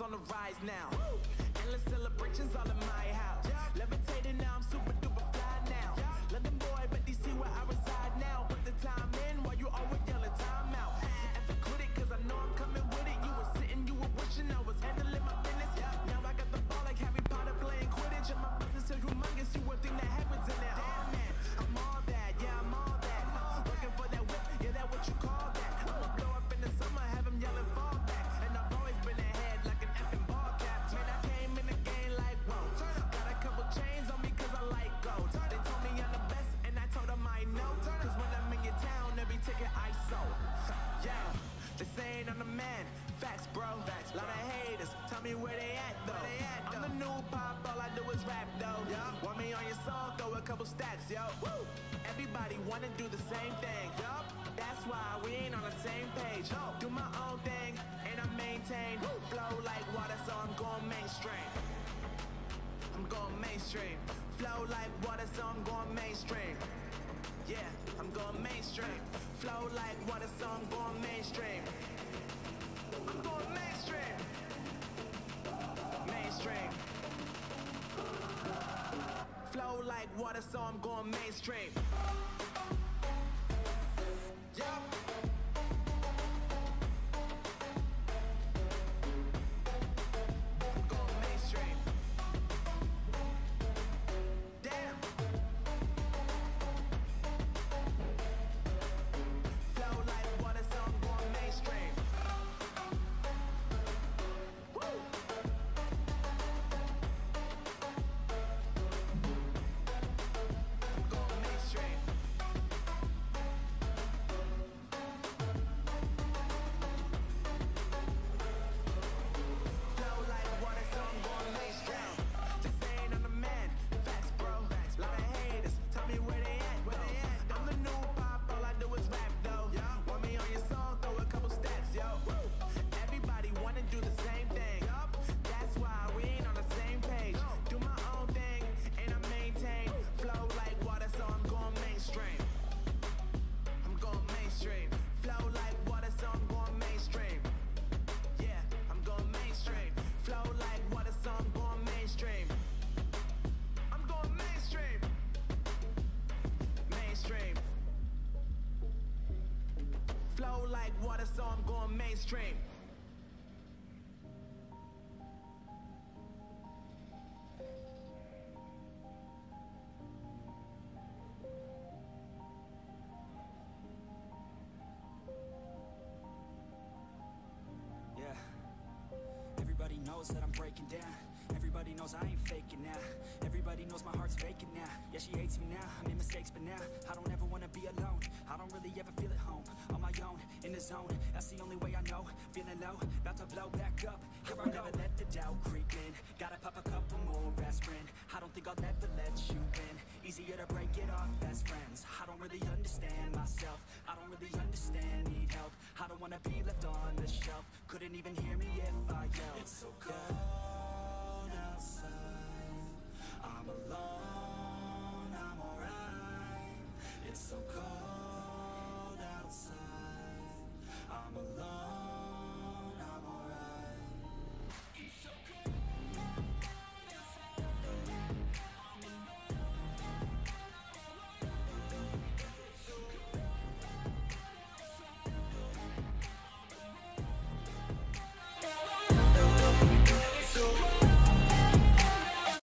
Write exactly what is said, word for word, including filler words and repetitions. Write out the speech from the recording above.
on the rise now. Woo! Endless celebrations all in my house. Yeah. Levitating now, I'm super duper fly now. Yeah. London boy, but D C where I reside now. Put the time in while you always yelling time out. And if quit it, cause I know I'm coming with it. You were sitting, you were wishing I was handling my business. Yeah. Now I got the ball like Harry Potter playing Quidditch. And my business is humongous, you would think that happens in there. Damn man, I'm all that, yeah, I'm all that. Working for that whip, yeah, that what you call that. I'ma blow up in the summer, have him yelling fall back. And I've always been ahead like an effing ball cap. Man, I came in the game like, whoa. Got a couple chains on me cause I like gold. They told me I'm the best and I told them I know. Cause when I'm in your town, every ticket I sold. Yeah, they saying I'm the man. Facts, bro. Facts, lot of haters. Tell me where they at though. They at, I'm the new pop, all I do is rap though. Yeah. Want me on your song, throw a couple stacks, yo. Woo. Everybody wanna do the same thing. Yup. That's why we ain't on the same page. No. Do my own thing and I maintain. Woo. Flow like water, so I'm going mainstream. I'm going mainstream. Flow like water, so I'm going mainstream. Yeah, I'm going mainstream. Flow like water, so I'm going mainstream. I'm going mainstream. Mainstream. Flow like water, so I'm going mainstream. Yup. I'm going mainstream. Damn. Flow like water, so I'm going mainstream. Flow like water, so I'm going mainstream. Yeah. Everybody knows that I'm breaking down. Everybody knows I ain't faking now. Everybody knows my heart's vacant now. Yeah, she hates me now, I made mistakes but now I don't ever wanna be alone. I don't really ever feel at home. On my own, in the zone, that's the only way I know. Feeling low, about to blow back up. Here I go. Never let the doubt creep in. Gotta pop a couple more aspirin. I don't think I'll ever let you in. Easier to break it off best friends. I don't really understand myself. I don't really understand, need help. I don't wanna be left on the shelf. Couldn't even hear me if I yelled. It's so cold outside, I'm alone